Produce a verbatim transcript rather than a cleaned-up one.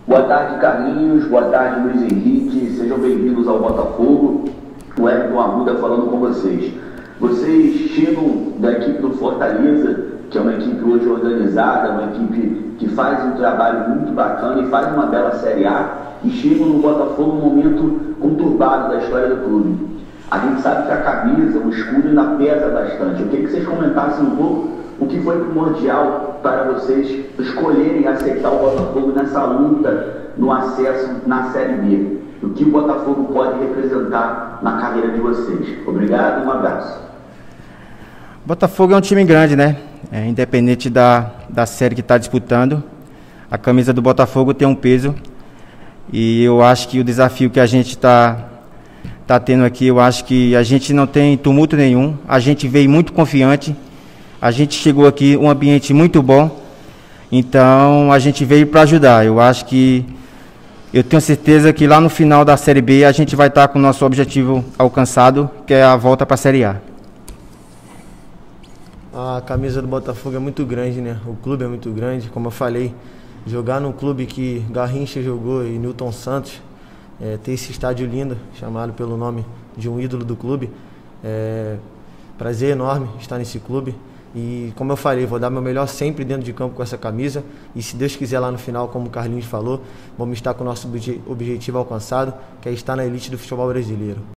Boa tarde, Carlinhos. Boa tarde, Luiz Henrique. Sejam bem-vindos ao Botafogo. O Everton Arruda falando com vocês. Vocês chegam da equipe do Fortaleza, que é uma equipe hoje organizada, uma equipe que faz um trabalho muito bacana e faz uma bela Série A, e chegam no Botafogo num momento conturbado da história do clube. A gente sabe que a camisa, o escudo ainda pesa bastante. Eu queria que vocês comentassem um pouco o que foi primordial para vocês escolherem aceitar o Botafogo nessa luta no acesso na Série B. O que o Botafogo pode representar na carreira de vocês. Obrigado e um abraço. Botafogo é um time grande, né? É, independente da, da série que está disputando, a camisa do Botafogo tem um peso. E eu acho que o desafio que a gente está tá tendo aqui, eu acho que a gente não tem tumulto nenhum. A gente veio muito confiante. A gente chegou aqui um ambiente muito bom, então a gente veio para ajudar. Eu acho que, eu tenho certeza que lá no final da Série B a gente vai estar com o nosso objetivo alcançado, que é a volta para a Série A. A camisa do Botafogo é muito grande, né? O clube é muito grande, como eu falei, jogar num clube que Garrincha jogou e Newton Santos, é, ter esse estádio lindo, chamado pelo nome de um ídolo do clube, é prazer enorme estar nesse clube. E como eu falei, vou dar meu melhor sempre dentro de campo com essa camisa. E se Deus quiser lá no final, como o Carlinhos falou, vamos estar com o nosso objetivo alcançado, que é estar na elite do futebol brasileiro.